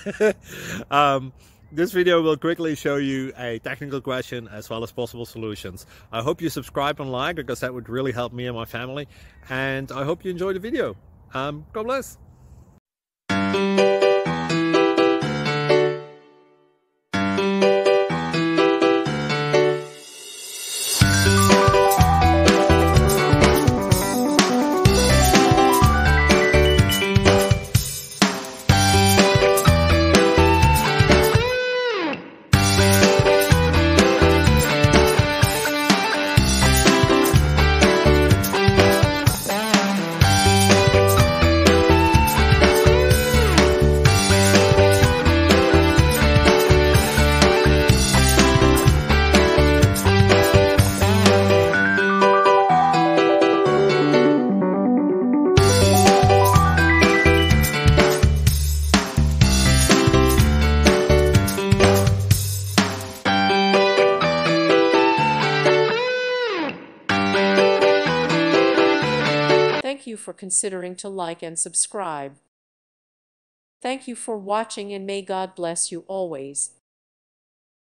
This video will quickly show you a technical question as well as possible solutions. I hope you subscribe and like, because that would really help me and my family. And I hope you enjoy the video. God bless. Thank you for considering to like and subscribe. Thank you for watching, and may God bless you always.